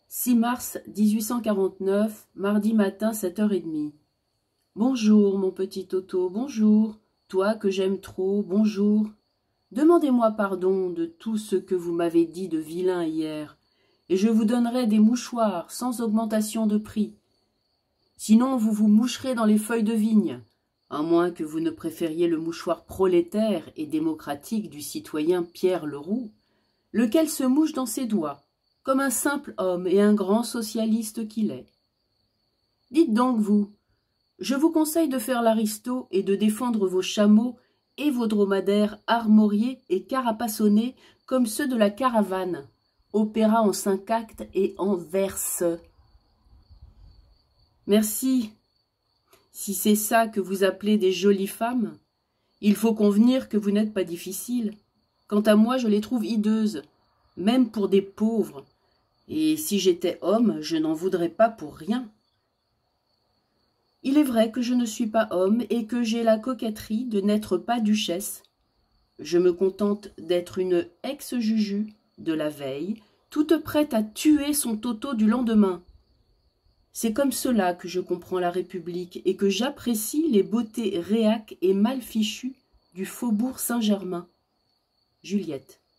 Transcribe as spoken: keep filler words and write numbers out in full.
six mars mille huit cent quarante-neuf, mardi matin, sept heures trente. Bonjour, mon petit Toto, bonjour. Toi que j'aime trop, bonjour. Demandez-moi pardon de tout ce que vous m'avez dit de vilain hier, et je vous donnerai des mouchoirs sans augmentation de prix. Sinon, vous vous moucherez dans les feuilles de vigne, à moins que vous ne préfériez le mouchoir prolétaire et démocratique du citoyen Pierre Leroux, lequel se mouche dans ses doigts, comme un simple homme et un grand socialiste qu'il est. Dites donc, vous, je vous conseille de faire l'aristo et de défendre vos chameaux et vos dromadaires armoriés et carapassonnés comme ceux de la caravane, opéra en cinq actes et en verse. Merci. Si c'est ça que vous appelez des jolies femmes, il faut convenir que vous n'êtes pas difficile. Quant à moi, je les trouve hideuses, même pour des pauvres, et si j'étais homme, je n'en voudrais pas pour rien. Il est vrai que je ne suis pas homme et que j'ai la coquetterie de n'être pas duchesse. Je me contente d'être une ex-juju de la veille, toute prête à tuer son Toto du lendemain. C'est comme cela que je comprends la République et que j'apprécie les beautés réacs et mal fichues du faubourg Saint-Germain. Juliette.